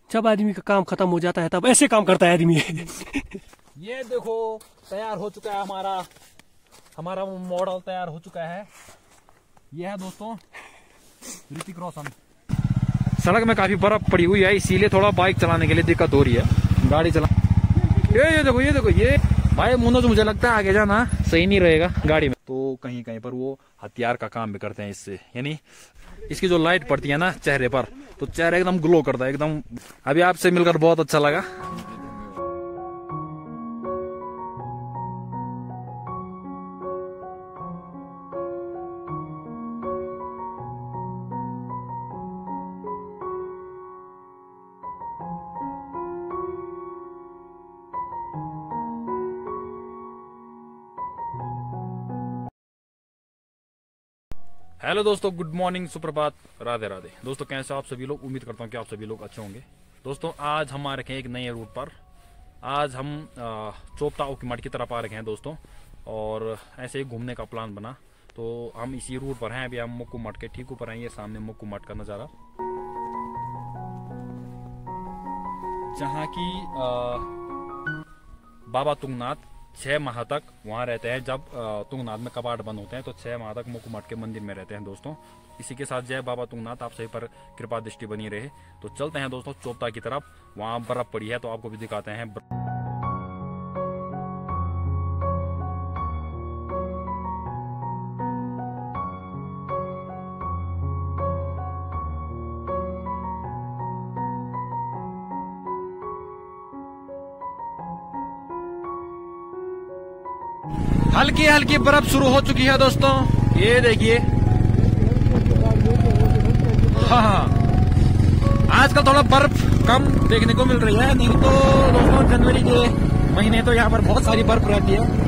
जब आदमी का काम खत्म हो जाता है तब ऐसे काम करता है आदमी। ये देखो तैयार हो चुका है हमारा मॉडल तैयार हो चुका है। ये है दोस्तों ऋतिक रोशन। सड़क में काफी बर्फ पड़ी हुई है, इसीलिए थोड़ा बाइक चलाने के लिए दिक्कत हो रही है। गाड़ी चला ये देखो ये भाई मुन्नो, तो मुझे लगता है आगे जाना सही नहीं रहेगा गाड़ी में। तो कहीं कहीं पर वो हथियार का काम भी करते हैं इससे, यानी इसकी जो लाइट पड़ती है ना चेहरे पर, तो चेहरा एकदम ग्लो करता है एकदम। अभी आपसे मिलकर बहुत अच्छा लगा। हेलो दोस्तों, गुड मॉर्निंग, सुप्रभात, राधे राधे। दोस्तों कैसे आप सभी लोग? उम्मीद करता हूँ कि आप सभी लोग अच्छे होंगे। दोस्तों आज हम आ रखे हैं एक नए रूट पर। आज हम चोपता ओकीमठ की तरफ आ रखे हैं दोस्तों, और ऐसे ही घूमने का प्लान बना तो हम इसी रूट पर हैं। अभी हम मुक्कू मठ के ठीक ऊपर हैं, ये सामने मुक्कू मठ का नज़ारा, जहाँ की बाबा तुंगनाथ 6 माह तक वहाँ रहते हैं। जब तुंगनाथ में कपाट बंद होते हैं तो 6 माह तक मुक्कू मठ के मंदिर में रहते हैं दोस्तों। इसी के साथ जय बाबा तुंगनाथ आप सभी पर कृपा दृष्टि बनी रहे। तो चलते हैं दोस्तों चोपता की तरफ, वहाँ बर्फ पड़ी है तो आपको भी दिखाते हैं। हल्की हल्की बर्फ शुरू हो चुकी है दोस्तों, ये देखिए। हाँ, आजकल थोड़ा बर्फ कम देखने को मिल रही है, नहीं तो दोस्तों जनवरी के महीने तो यहाँ पर बहुत सारी बर्फ रहती है।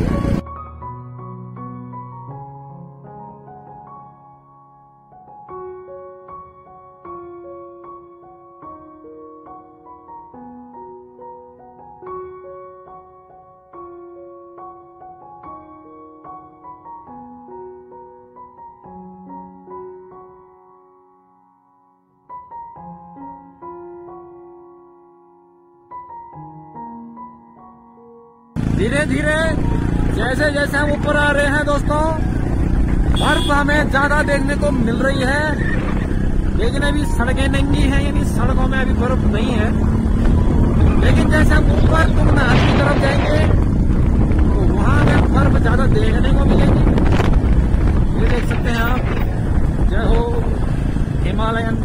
धीरे धीरे जैसे जैसे हम ऊपर आ रहे हैं दोस्तों, बर्फ हमें ज्यादा देखने को मिल रही है, लेकिन अभी सड़कें नंगी हैं, यानी सड़कों में अभी बर्फ नहीं है। लेकिन जैसे हम ऊपर तुंगनाथ की तरफ जाएंगे तो वहां हमें बर्फ ज्यादा देखने को मिलेगी। ये देख सकते हैं आप, जय हो हिमालयन।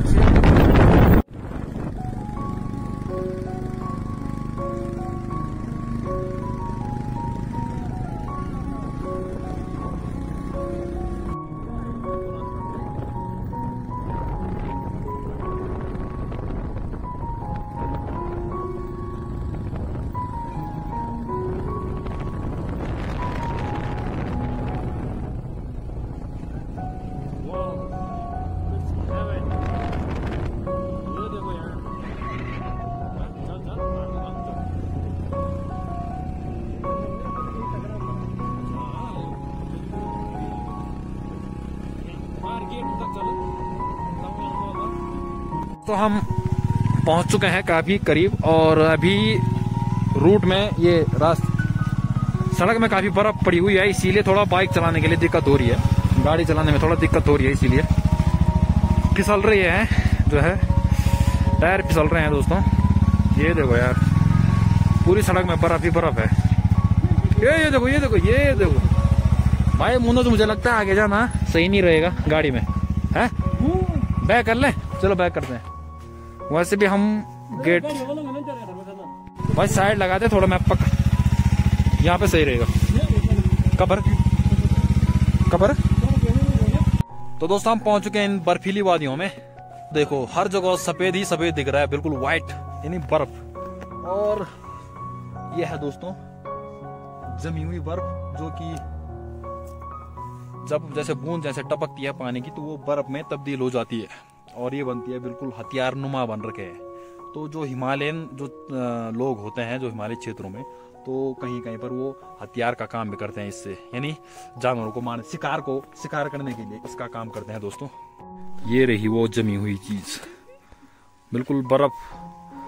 तो हम पहुंच चुके हैं काफी करीब, और अभी रूट में ये सड़क में काफी बर्फ पड़ी हुई है, इसीलिए थोड़ा बाइक चलाने के लिए दिक्कत हो रही है। गाड़ी चलाने में थोड़ा दिक्कत हो रही है, इसीलिए फिसल रही है, जो है टायर फिसल रहे हैं दोस्तों। ये देखो यार, पूरी सड़क में बर्फ ही बर्फ है। ये देखो भाई मुन्नो, तो मुझे लगता है आगे जाना सही नहीं रहेगा गाड़ी में, है? बैक कर ले, चलो बैक करते हैं। वैसे भी हम गेट भाई साइड लगाते थोड़ा, मैं पक यहाँ पे सही रहेगा। कबर। तो दोस्तों हम पहुंच चुके हैं इन बर्फीली वादियों में। देखो हर जगह सफेद ही सफेद दिख रहा है, बिल्कुल व्हाइट, यानी बर्फ। और यह है दोस्तों जमी हुई बर्फ, जो कि जब जैसे बूंद जैसे टपकती है पानी की तो वो बर्फ में तब्दील हो जाती है, और ये बनती है बिल्कुल हथियार नुमा बन रखे हैं। तो जो हिमालयन जो लोग होते हैं जो हिमालय क्षेत्रों में, तो कहीं कहीं पर वो हथियार का काम भी करते हैं इससे, यानी जानवरों को मारने, शिकार करने के लिए इसका काम करते हैं दोस्तों। ये रही वो जमी हुई चीज, बिल्कुल बर्फ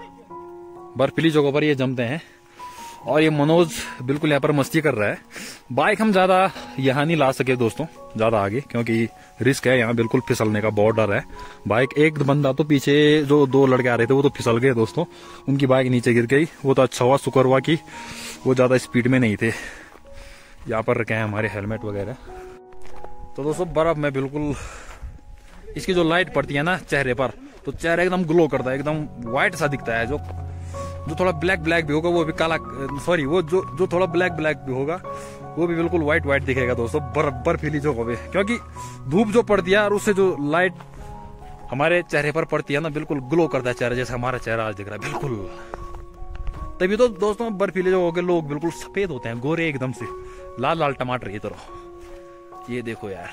बर्फीली जगहों पर ये जमते हैं। और ये मनोज बिल्कुल यहाँ पर मस्ती कर रहा है। बाइक हम ज्यादा यहाँ नहीं ला सके दोस्तों, ज्यादा आगे, क्योंकि रिस्क है यहाँ, बिल्कुल फिसलने का बहुत डर है। बाइक, एक बंदा तो पीछे जो 2 लड़के आ रहे थे वो तो फिसल गए दोस्तों, उनकी बाइक नीचे गिर गई। वो तो अच्छा हुआ, शुक्र हुआ कि वो ज्यादा स्पीड में नहीं थे। यहाँ पर रखे हैं हमारे हेलमेट वगैरह। तो दोस्तों बर्फ में बिल्कुल इसकी जो लाइट पड़ती है ना चेहरे पर, तो चेहरा एकदम ग्लो करता है, एकदम व्हाइट सा दिखता है। जो थोड़ा ब्लैक ब्लैक भी होगा वो भी काला, सॉरी, वो जो थोड़ा ब्लैक ब्लैक भी होगा वो भी बिल्कुल व्हाइट व्हाइट दिखेगा दोस्तों बर्फीली जगहों पे। क्योंकि धूप जो पड़ती है और उससे जो लाइट हमारे चेहरे पर पड़ती है ना, बिल्कुल ग्लो करता है चेहरा, जैसे हमारा चेहरा आज दिख रहा है बिल्कुल। तभी तो दोस्तों बर्फीले जगहों के लोग बिल्कुल सफेद होते हैं, गोरे एकदम से, लाल लाल टमाटर की तरह। ये देखो यार,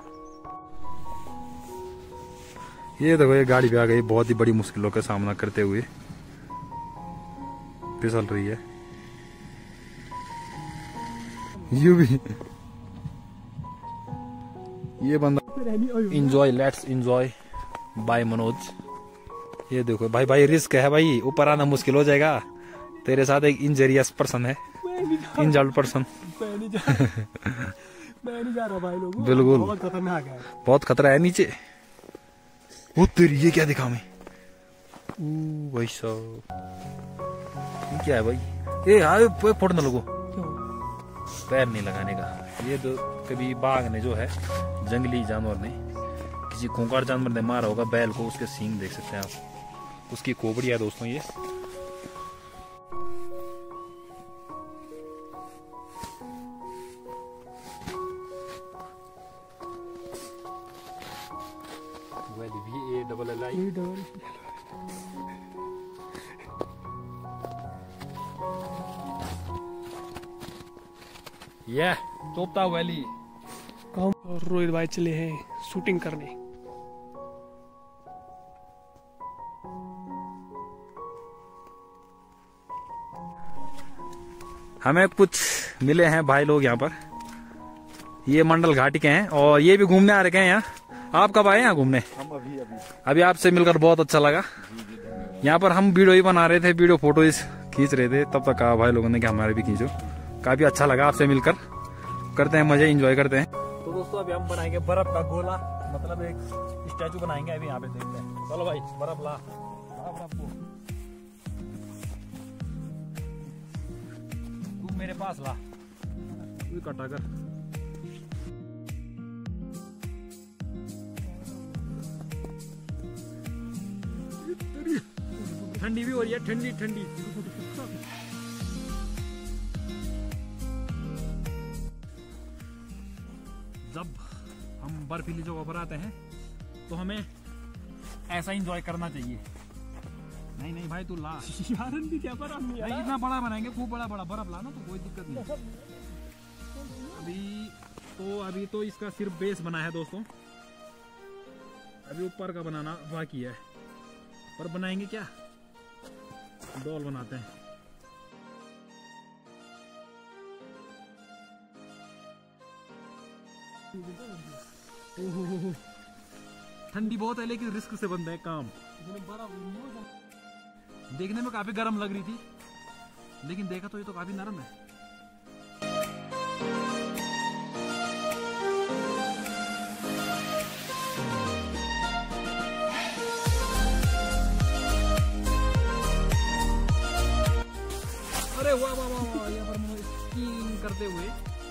ये देखो ये गाड़ी भी आ गई बहुत ही बड़ी मुश्किलों का सामना करते हुए, फिसल रही है। यू भी ये बंदा enjoy, let's enjoy bye Manoj. ये देखो भाई, भाई रिस्क है भाई, ऊपर आना मुश्किल हो जाएगा। तेरे साथ एक इंजरियस पर्सन है, इंजर्ड पर्सन। मैं नहीं जा रहा भाई लोग, बिल्कुल बहुत खतरनाक है, बहुत खतरा है नीचे। वो तेरी, ये क्या दिखा मैं, भाई साहब ये क्या है भाई? ये हाँ फोड़ने लोगो, पैर नहीं लगाने का। ये तो कभी बाघ ने जो है, जंगली जानवर ने, किसी खूंखार जानवर ने मारा होगा बैल को, उसके सींग देख सकते हैं आप, उसकी खोपड़ी है दोस्तों ये। ये तोता वैली। और रोहित भाई चले हैं शूटिंग करने। हमें कुछ मिले हैं भाई लोग यहाँ पर, ये मंडल घाटी के हैं और ये भी घूमने आ रखे हैं यहाँ। आप कब आए यहाँ घूमने? हम अभी आपसे मिलकर बहुत अच्छा लगा। यहाँ पर हम वीडियो ही बना रहे थे, वीडियो फोटो खींच रहे थे, तब तक कहा भाई लोगों ने कि हमारे भी खींचो। काफी अच्छा लगा आपसे मिलकर, करते हैं मजे, एंजॉय करते हैं। तो दोस्तों अभी हम बनाएंगे बर्फ का गोला, मतलब एक स्टैचू बनाएंगे अभी यहाँ पे, देखते हैं। चलो भाई बर्फ ला बर्फ को, तू मेरे पास ला, तू कटा कर। ठंडी भी हो रही है, ठंडी ठंडी। जब हम बर्फीली जगहों पर आते हैं तो हमें ऐसा एंजॉय करना चाहिए। नहीं नहीं भाई तू ला यार क्या पर नहीं, इतना बड़ा बनाएंगे, खूब बड़ा बड़ा बर्फ ला ना, तो कोई दिक्कत नहीं। अभी तो इसका सिर्फ बेस बना है दोस्तों, अभी ऊपर का बनाना बाकी है। पर बनाएंगे क्या, डॉल बनाते हैं। ठंडी बहुत है लेकिन रिस्क से बनता है काम। देखने में काफी गर्म लग रही थी, लेकिन देखा तो ये तो काफी नरम है। अरे वाह वाह वाह वाह, यहाँ पर स्कीइंग करते हुए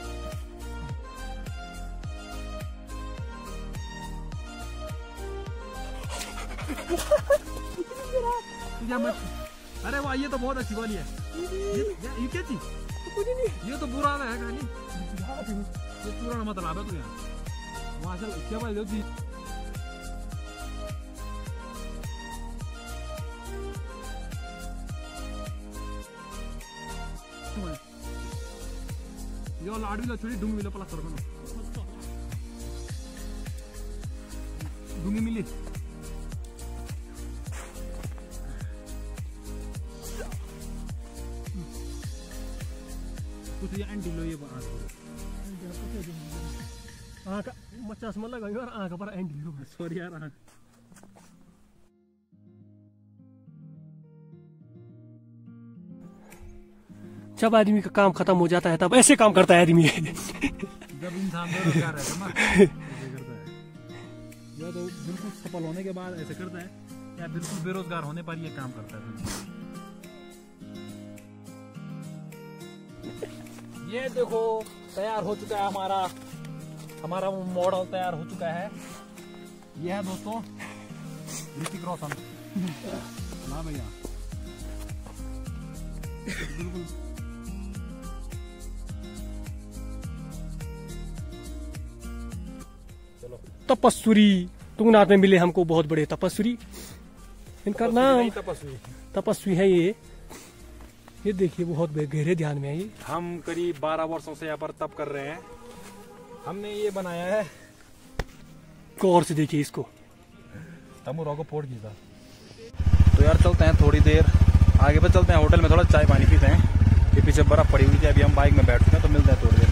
अरे वाह, ये तो बहुत अच्छी वाली है। ये क्या चीज, ये तो बुरा है खाली, ये पूरा मतलब है। तू यहाँ वहां से क्या भाई जो यो लाडवीला छोडी ढुङ्गीला प्लास्टर गर्नु, ढुङ्गी मिली। कुछ ये एंटी लो, ये आँखा म चस्मा लगायो और आँखा पर एंटी लो, सॉरी यार। जब आदमी का काम खत्म हो जाता है तब ऐसे काम करता है आदमी। जब इंसान बेरोजगार रहता है ना ऐसे करता है, या तो बिल्कुल सफल होने के बाद ऐसे करता है, या बिल्कुल बेरोजगार होने पर ये काम करता है। ये देखो तैयार हो चुका है हमारा मॉडल तैयार हो चुका है। ये है दोस्तों ऋतिक रोशन। हाँ भैया बिल्कुल। चलो तपस्वी तुंगनाथ में मिले हमको बहुत बड़े तपस्वी। इनका नाम तपस्वी है। ये देखिए बहुत गहरे ध्यान में है ये। हम करीब 12 वर्षों से यहाँ पर तप कर रहे हैं। हमने ये बनाया है, गौर से देखिए इसको। तमुरा को फोड़ दिया। तो यार चलते हैं थोड़ी देर आगे पर, चलते हैं होटल में, थोड़ा चाय पानी पीते हैं। ये पीछे बर्फ पड़ी हुई थी, अभी हम बाइक में बैठ चुके हैं, तो मिलते हैं थोड़ी देर।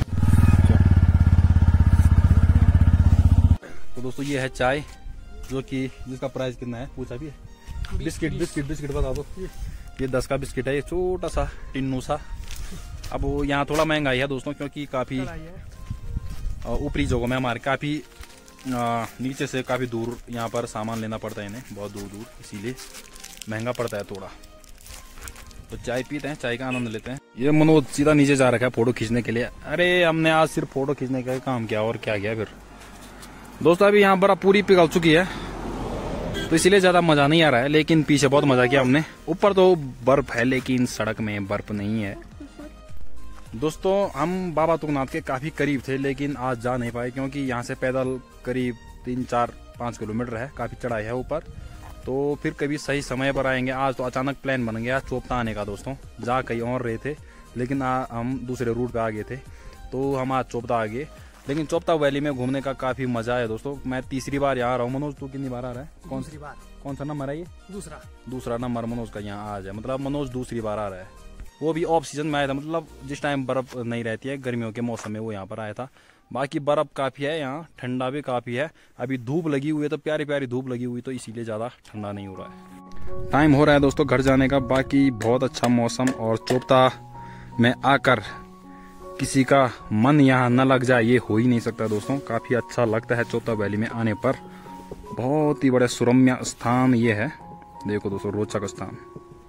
तो दोस्तों ये है चाय, जो कि जिसका प्राइस कितना है पूछा भी है। बिस्किट बता दो। ये 10 का बिस्किट है, ये छोटा सा टिन्नू सा। अब वो यहाँ थोड़ा महंगाई है दोस्तों, क्योंकि काफी ऊपरी जगहों में हमारे काफी नीचे से काफी दूर यहाँ पर सामान लेना पड़ता है इन्हें, बहुत दूर, इसीलिए महंगा पड़ता है थोड़ा। तो चाय पीते हैं, चाय का आनंद लेते हैं। ये मनोज सीधा नीचे जा रखा है फोटो खींचने के लिए। अरे हमने आज सिर्फ फोटो खींचने का काम किया, और क्या किया फिर दोस्तों। अभी यहाँ बर्फ पूरी पिघल चुकी है, तो इसीलिए ज्यादा मजा नहीं आ रहा है, लेकिन पीछे बहुत मजा किया हमने। ऊपर तो बर्फ है, लेकिन सड़क में बर्फ नहीं है। दोस्तों हम बाबा तुंगनाथ के काफी करीब थे, लेकिन आज जा नहीं पाए, क्योंकि यहाँ से पैदल करीब 3-4-5 किलोमीटर है, काफी चढ़ाई है ऊपर। तो फिर कभी सही समय पर आएंगे। आज तो अचानक प्लान बन गया चोपता आने का दोस्तों। जा कहीं और रहे थे, लेकिन हम दूसरे रूट पे आ गए थे, तो हम आज चोपता आ गए। लेकिन चोपता वैली में घूमने का काफी मजा है दोस्तों। मैं तीसरी बार यहाँ आ रहा हूँ। मनोज तू कितनी बार आ रहा है? कौन सा नंबर है ये? दूसरा नंबर मनोज का यहाँ आज है। मतलब मनोज दूसरी बार आ रहा है। वो भी ऑफ सीजन में आया था, मतलब जिस टाइम बर्फ नहीं रहती है, गर्मियों के मौसम में वो यहाँ पर आया था। बाकी बर्फ काफी है यहाँ, ठंडा भी काफी है। अभी धूप लगी हुई है, तो प्यारी प्यारी धूप लगी हुई, तो इसीलिए ज्यादा ठंडा नहीं हो रहा है। टाइम हो रहा है दोस्तों घर जाने का। बाकी बहुत अच्छा मौसम, और चोपता में आकर किसी का मन यहाँ न लग जाए ये हो ही नहीं सकता दोस्तों। काफी अच्छा लगता है चोपता वैली में आने पर। बहुत ही बड़े सुरम्य स्थान ये है। देखो दोस्तों रोचक स्थान।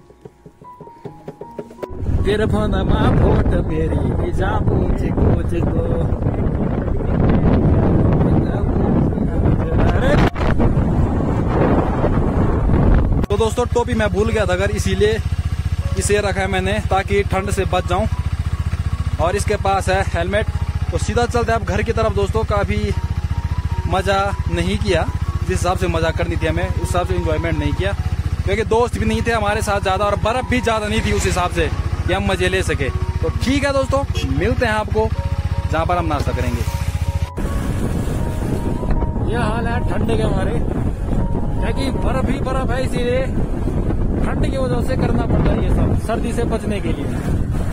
तेरे फोनमा फोट मेरी जामू चिको तो दोस्तों टोपी मैं भूल गया था अगर, इसीलिए इसे रखा है मैंने, ताकि ठंड से बच जाऊं। और इसके पास है हेलमेट। तो सीधा चलते हैं अब घर की तरफ दोस्तों। काफी मजा नहीं किया, जिस हिसाब से मजा करनी थी हमें, उस हिसाब से एंजॉयमेंट नहीं किया, क्योंकि दोस्त भी नहीं थे हमारे साथ ज्यादा, और बर्फ भी ज्यादा नहीं थी उस हिसाब से कि हम मजे ले सके। तो ठीक है दोस्तों, मिलते हैं आपको जहाँ पर हम नाश्ता करेंगे। यह हाल है ठंड के हमारे, क्योंकि बर्फ ही बर्फ है, इसीलिए ठंड की वजह से करना पड़ता है ये सब, सर्दी से बचने के लिए।